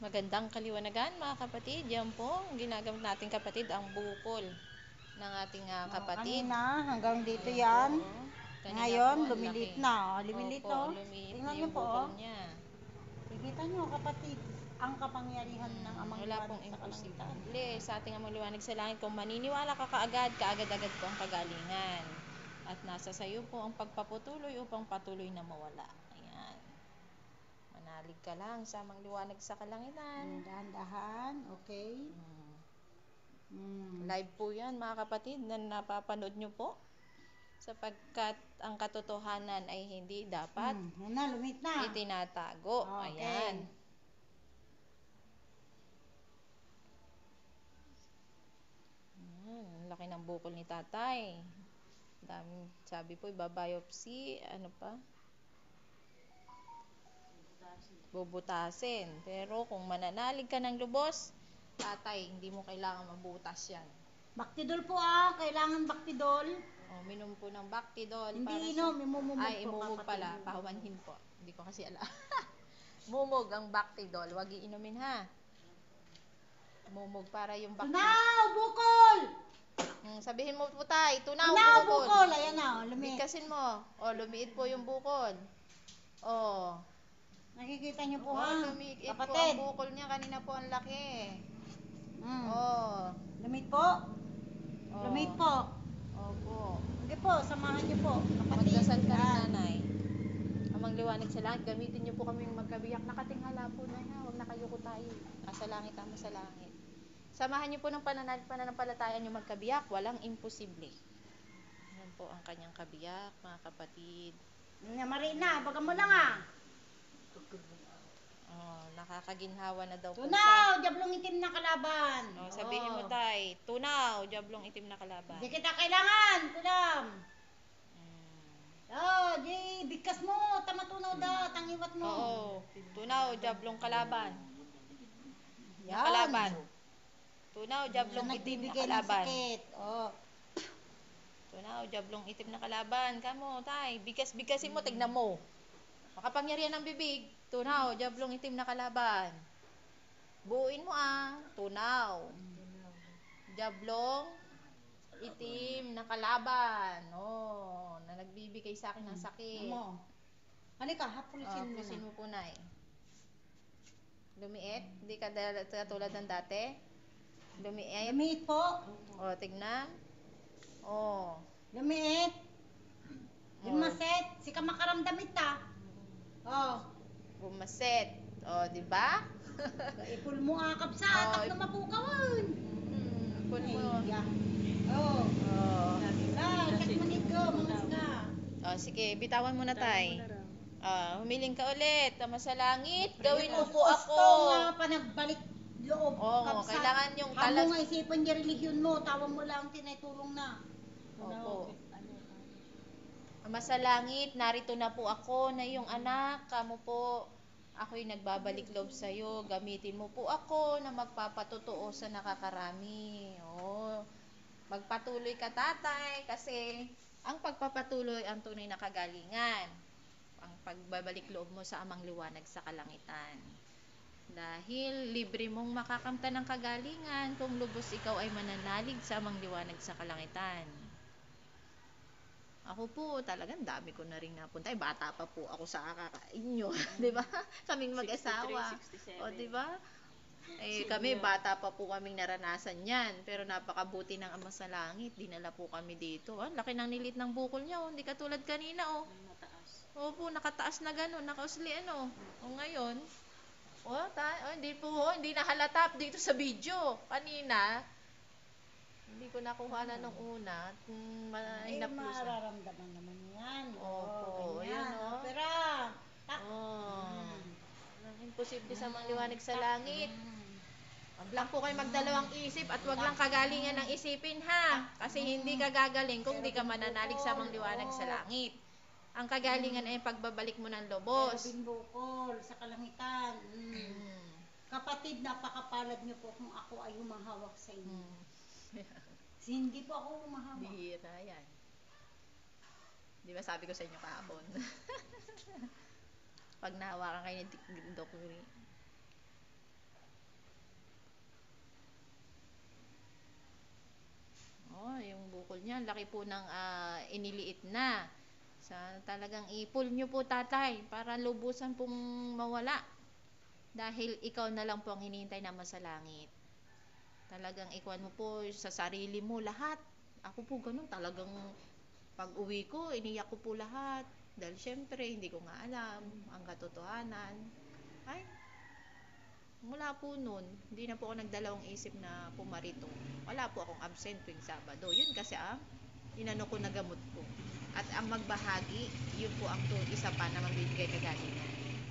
Magandang kaliwanagan mga kapatid. Yan po, ang ginagamit natin kapatid, ang bukol ng ating kapatid. Kanina hanggang dito Ayan yan. po, oh. Kanina Ngayon, po, ang lumilit laki. na. Lumilit Opo, oh. lumiit na Tingnan niyo yung po bukol oh. niya. Kikita niyo kapatid, ang kapangyarihan ng amang Wala liwanag pong sa kalangitan. imposible sa ating amang liwanag sa langit. Kung maniniwala ka kaagad-agad po ang kagalingan. At nasa sayo po ang pagpapatuloy upang patuloy na mawala. Ayan. Manalig ka lang sa amang liwanag sa kalangitan. Dahan-dahan, okay. Live po yan mga kapatid na napapanood nyo po. Sapagkat ang katotohanan ay hindi dapat Yan na, lumit na. itinatago. Okay. Ayan. Laki ng bukol ni tatay. Dami, sabi po, ibabiopsy. Ano pa? Bubutasin. Pero kung mananalig ka ng lubos, tatay, hindi mo kailangan mabutas yan. Baktidol po kailangan baktidol. Minom po ng Bactidol. Hindi inom, imumumog po. Ay, imumog pala. Pahumanhin po. Hindi ko kasi alam. Mumog ang Bactidol. Huwag iinumin ha. Mumog para yung Bactidol. Tunaw, bukol! Sabihin mo po tay, tunaw, bukol. Ayan na, lumiit. Bigkasin mo. Lumiit po yung bukol. Nakikita niyo po Lumiit po ang bukol niya. Kanina po ang laki. Lumit po? Lumit po. Opo. Sige po, samahan niyo po. Magdasal ka rin, nanay. Amang liwanag sa langit, gamitin niyo po kami magkabiyak. Nakatingala po na ha. Huwag nakayuko tayo. Nasa langit, tama sa langit. Samahan niyo po ng pananampalataya niyo magkabiyak. Walang imposible. Yan po ang kanyang kabiyak, mga kapatid. Marina, baga mo lang Nakakaginhawa na daw po Tunaw, diablong itim na kalaban. Sabihin mo tay, tunaw, diablong itim na kalaban. Di kita kailangan, tulam. Di, bigkas mo, tamatunaw da, tangiwat mo. Tunaw, diablong kalaban. Yan. Kalaban. Tunaw, diablong itim na kalaban. Tunaw, diablong itim na kalaban. Kamo, tay, bigas-bigasin mo, tignan mo. Makapangyarihan ng bibig. Tunaw, diablong itim na kalaban. Buuin mo tunaw. Diablong itim na kalaban. Na nagbibigay sa akin ng sakit. Halika, hapulisin mo po na Lumiit? Hindi ka katulad ng dati? Lumiit? Lumiit po. Tignan. Lumiit. Lumaset. Sika makaramdamit Bumaset. Di ba? Ipul mo kapsa, atap na mapukawan. Ipul mo. Kat manit ko, mangas ka. Sige, bitawan mo na tay. Humiling ka ulit. Tama sa langit. Gawin mo po ako. Gusto nga pa nagbalik loob. Kailangan yung talag. Amo nga isipan yung relihiyon mo. Tawang mo lang tinatulong na. Opo. Ama sa langit, narito na po ako na iyong anak. Kamo po, ako'y nagbabalik loob sa iyo. Gamitin mo po ako na magpapatotoo sa nakakarami. Magpatuloy ka tatay kasi ang pagpapatuloy ang tunay na kagalingan. Ang pagbabalik loob mo sa amang liwanag sa kalangitan. Dahil libre mong makakamta ng kagalingan kung lubos ikaw ay mananalig sa amang liwanag sa kalangitan. Ako po, talagang dami ko na rin napunta. Bata pa po ako sa inyo. Di ba? Kaming mag-asawa. 63, 67. Di ba? Kami, bata pa po kaming naranasan yan. Pero napakabuti ng Ama sa Langit. Dinala po kami dito. Laki ng nilit ng bukol niya. Hindi katulad kanina. Mataas. Opo, nakataas na gano'n. Nakausli ngayon. Hindi nahalatap dito sa video. Kanina, hindi ko nakuha na nung una. Hinaplusan. Mararamdaman naman yan. Opo, ganyan. yan Opera. Imposible sa mga liwanag sa langit. Wag lang po kayo magdalawang isip at wag lang kagalingan ng isipin ha. Kasi hindi ka gagaling kung di ka mananalig sa mga liwanag sa langit. Ang kagalingan ay pagbabalik mo ng lubos. Bukol sa kalangitan. Kapatid, napakapalad niyo po kung ako ay humahawak sa inyo. Hindi po ako humahawak. Bihira yan. Di ba sabi ko sa inyo kahapon? Pag nahawakan kayo ni Doc Louie, niya, laki po ng iniliit na. Talagang i-pull nyo po tatay para lubusan pong mawala. Dahil ikaw na lang po ang hinihintay na masalangit. Talagang ikuan mo po sa sarili mo lahat. Ako po ganun, talagang pag uwi ko, iniyak ko po lahat. Dahil syempre, hindi ko nga alam ang katotohanan. Ay, mula po noon, hindi na po ako nagdalawang isip na pumarito. Wala po akong absent tuwing Sabado. Yun kasi inano ko na gamot ko. At ang magbahagi, yun po ang isa pa na magbibigay kagalingan.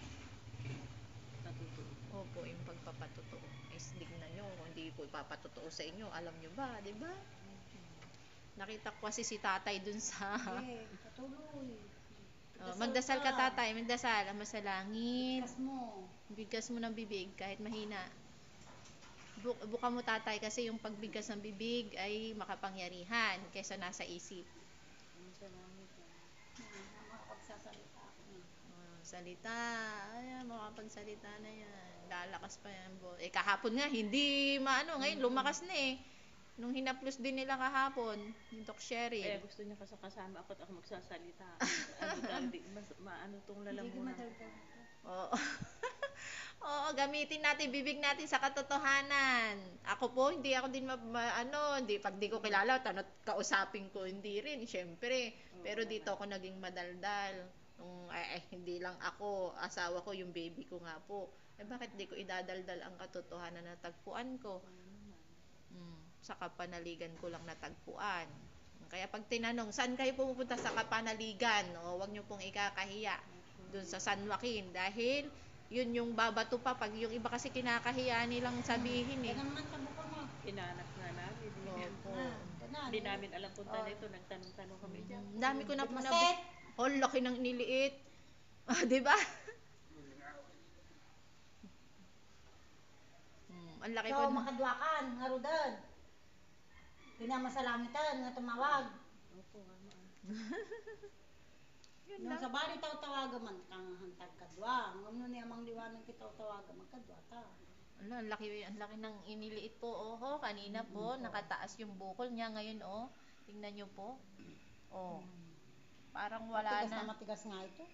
Opo, yung pagpapatotoo. Tignan nyo, kung hindi po ipapatotoo sa inyo, alam nyo ba, di ba? Nakita ko kasi si tatay dun sa... Patuloy. Magdasal ka tatay, magdasal. Ama sa langit. Bigkas mo. Bigkas mo ng bibig kahit mahina. Buka mo tatay kasi yung pagbigkas ng bibig ay makapangyarihan kaysa nasa isip. Makapagsasalita ako na. Salita. Ay, makapagsalita na yan. Lalakas pa yan. Kahapon nga, hindi maano. Ngayon, lumakas na eh. Nung hinaplos din nila kahapon, yung Doc Cheryl. Gusto niya kasama ako at ako magsasalita. Maano tong lalamunan. Oo. Oo, gamitin natin bibig natin sa katotohanan. Ako po, hindi ako din pag di ko kilala, kausapin ko, hindi rin, syempre. Pero dito ako naging madaldal. Hindi lang ako, asawa ko, yung baby ko nga po. Bakit di ko idadaldal ang katotohanan na tagpuan ko? Sa kapanaligan ko lang natagpuan. Kaya pag tinanong, saan kayo pumupunta sa kapanaligan? Huwag nyo pong ikakahiya doon sa San Joaquin. Dahil, yun yung babato pa. Pag yung iba kasi kinakahiya nilang sabihin eh. Yan naman sa buka mo. Inanak nga namin. Hindi namin alam punta nito. Nagtanong-tanong kami dyan. Dami ko na po laki ng niliit. Diba? Ang laki po. So, makadwakan, nga rudan. Pinamasalangitan, nga tumawag. Opo, Yun Nung lang. sa bali tawagan man kang hantag kadwa. Ngano ni amang liwanag kita tawagan magkadwa ta. Ang laki ng iniliit po. Kanina po, nakataas yung bukol niya. Ngayon, tingnan nyo po. Parang wala Matigas na. matigas nga ito.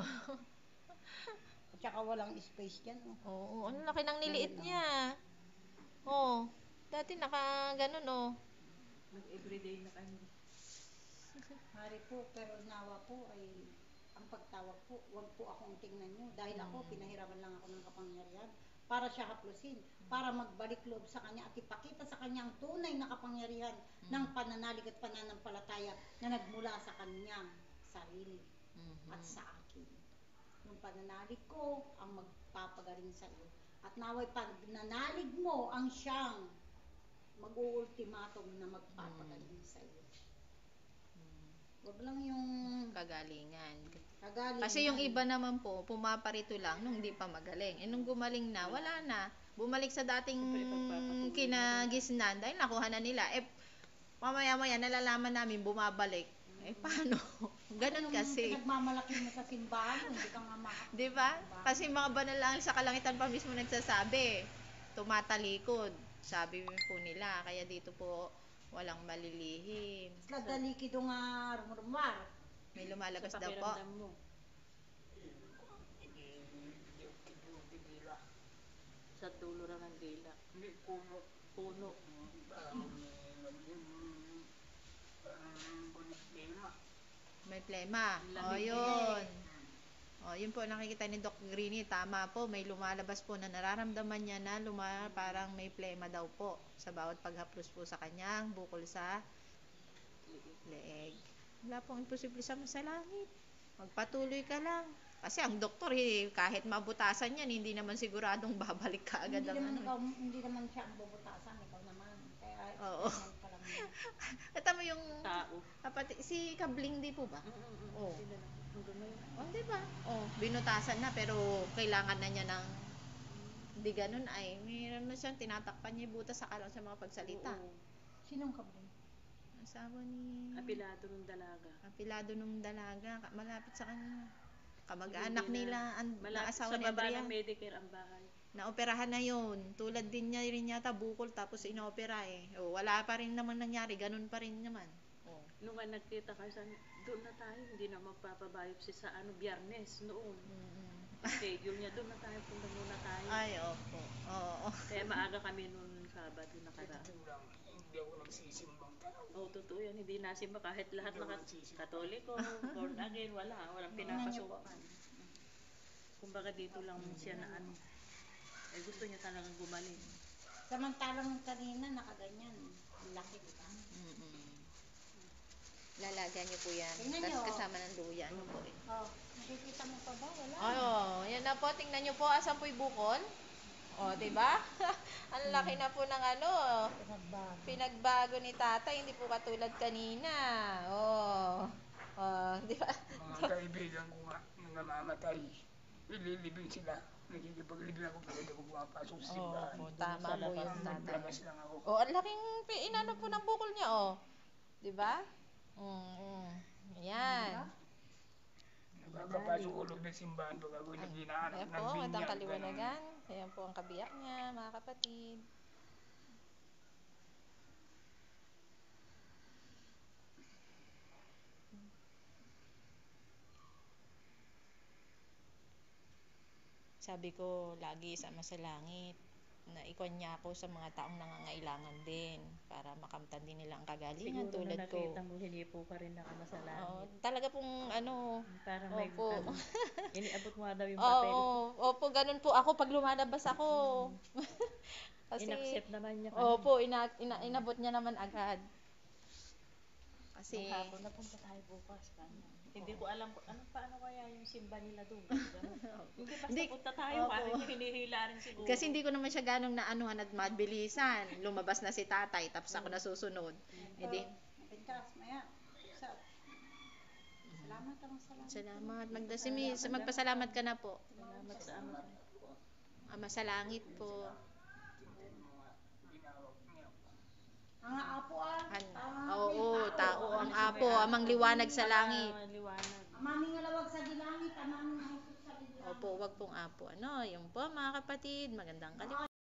At saka walang space dyan. Oo, ang laki ng niliit niya. Dati ganun. Everyday na kami. Hari po, pero nawa po ay ang pagtawag po, wag po akong tingnan nyo. Dahil ako, pinahiraman lang ako ng kapangyarihan para siya haplusin, para magbalik loob sa kanya at ipakita sa kanya ang tunay na kapangyarihan ng pananalig at pananampalataya na nagmula sa kanyang sarili at sa akin. Yung pananalig ko ang magpapagaling sa iyo. At naway pananalig mo ang siyang mag-uultimatum na magpapagaling sa iyo. Wag lang yung Kagalingan. kagalingan. Kasi yung iba naman po, pumaparito lang nung hindi pa magaling. Nung gumaling na, wala na. Bumalik sa dating kinagisnan dahil nakuha na nila. Mamaya-maya nalalaman namin bumabalik. Paano? Ganun kasi. Nagmamalaki mo sa simbahan, hindi ka nga Di ba? Kasi mga banal lang sa kalangitan pa mismo nagsasabi. Tumatalikod. Sabi po nila. Kaya dito po, walang malilihim. Isla daliki do nga rumurumar. May lumalabas Sa daw po. pakiramdam mo. Sa dulo lang ng dila. Puno. May plema. Lamig. Yun. Yun po nakikita ni Doc Greenie. Tama po, may lumalabas po na nararamdaman niya na parang may plema daw po sa bawat paghaplos po sa kanyang bukol sa leeg. Wala pong imposible sa langit. Magpatuloy ka lang. Kasi ang doktor, kahit mabutasan yan, hindi naman siguradong babalik ka agad. Hindi naman siya ang bubutasan, ikaw naman. Kaya Oo. pa lang yan. Ito mo yung Tao. si Kabling di po ba? Oo. Sila na. Hanggang ngayon. Di ba? Binutasan na pero kailangan na niya ng di ganun ay mayroon na siyang tinatakpan niya yung butas sa mga pagsalita. Oo. Sinong kabling? Asawa ni Apilado ng dalaga. Apilado nung dalaga, malapit sa kanya. Kamag-anak nila, ang Malapit asawa sa ni baba Adrian. ng Medicare ang bahay. Naoperahan na yun. Tulad din niya rin yata bukol tapos inopera eh. Wala pa rin naman nangyari, ganun pa rin naman. Nung nga nagkita kayo, sabi, doon na tayo, hindi na magpapabiopsy sa Biyernes noon. Schedule niya, doon na tayo, punta muna tayo. Ay, opo. Oo. Kaya maaga kami noon Sabado nakaraan. Totoo lang, hindi ako nagsisimbang tao. Oo, totoo yan. Hindi nasimba kahit lahat ng Katoliko, born again, walang pinapasukan. Kumbaga dito lang siya na ano. Eh gusto niya talagang gumaling. Samantalang kanina nakaganyan. Ang laki, di ba? Lalagyan niyo po yan. Tingnan Tapos niyo. kasama ng luya. Ano po eh. Oh, nakikita mo pa ba? Wala. Ay, oh, yan na po. Tingnan niyo po. Asan po'y bukol? O, di ba? Ang laki na po ng ano. Pinagbago ni tatay. Hindi po katulad kanina. Oh. Oh, di ba? Mga kaibigan ko nga, nung namamatay, ililibing sila. Nakikipaglibing ako pero hindi ako pumapasok sa simbahan. Oh, tama po yung tatay. Labas lang ako. Oh, ang laking inano po ng bukol niya, oh. Di ba? Ayan. Nakakapasok ulo ng simbahan pag ako naghinaanak Ayan ng po, binyag. magandang kaliwanagan. Ayan po ang kabiyak niya, mga kapatid. Sabi ko lagi sa Langit na ikon niya ako sa mga taong nangangailangan din para makamtan din nila ang kagalingan Siguro tulad na ko. nakita mo, hindi po ka rin nakamasalanan. Oo, talaga pong ano, Parang may opo. iniabot mo nga daw yung Oo, papel. opo, ganun po ako pag lumalabas ako. Kasi, Inaccept naman niya. opo, inabot niya naman agad. Kasi, Nung hapon, napunta tayo bukas. Hindi ko alam paano kaya yung simba nila doon. Hindi basta Hindi. punta tayo, Opo. parang hinihila rin siguro. kasi hindi ko naman siya ganong naanuhan at mabilisan. Lumabas na si tatay, tapos ako nasusunod. E di, Pintas, maya. Sa- Salamat ang salamat. salamat. Magpasalamat ka na po. Salamat sa Ama. Ama sa langit po. Ang apo Oo, tao ang apo, amang liwanag sa langit. Liwanag. Amaming alawag sa dilangit, amaming mahigit sa dilangit. Opo, wag pong apo. Ano, yung po mga kapatid, magandang kaliwanagan.